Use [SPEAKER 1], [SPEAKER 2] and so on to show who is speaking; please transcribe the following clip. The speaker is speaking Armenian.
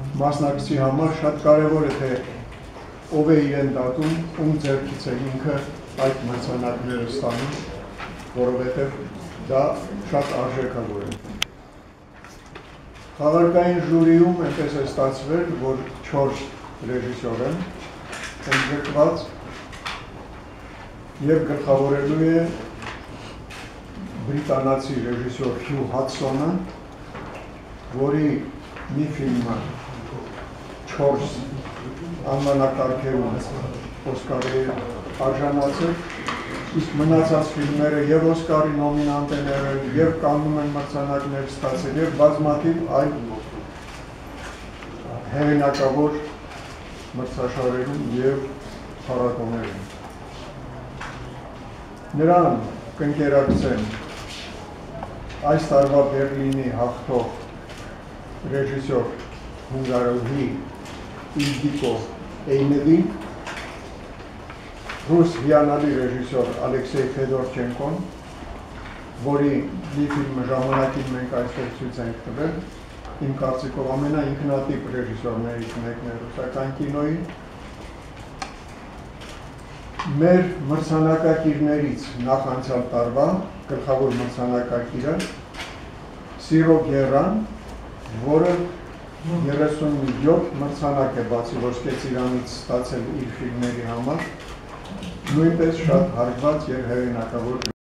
[SPEAKER 1] մասնակցի համար շատ կարևոր է, թե ով է իրեն դատում, ում ձեռքից է ինքը այդ մրցանակները ստանում, որովհետև դա շատ արժեքավոր է։ Խաղարկային ժյուրիում այնպես է ստացվել, որ 4 ռեժիսոր են ընդգրկված և գլխավորելու է բրիտանացի ռեժիսոր Հյու Հադսոնը, որի մի ֆիլմը 4 անվանակարգերում Օսկարի արժանացել, իսկ մնացած ֆիլմերը և Օսկարի նոմինանտ են եղել, և Կաննում են մրցանակներ ստացել, և բազմաթիվ այլ հեղինակավոր մրցաշարերում և փառատոներում։ Նրան կընկերակցեն այս տարվա Բերլինի հաղթող ռեժիսոր հունգարուհի Իլդիկո Էյնեդին, ռուս հիանալի ռեժիսոր Ալեքսեյ Ֆեդորչենկոն, որի մի ֆիլմը ժամանակին մենք այստեղ ցույց ենք տվել, իմ կարծիքով ամենաինքնատիպ ռեժիսորներից մեկն է ռուսական կինոյի, մեր մրցանակակիրներից նախանցյալ տարվա գլխավոր մրցանակակիրը Սիրո Գերան, որը 37 մրցանակ է բացի Ոսկե ծիրանից ստացել իր ֆիլմերի համար, նույնպես շատ հարգված և հեղինակավոր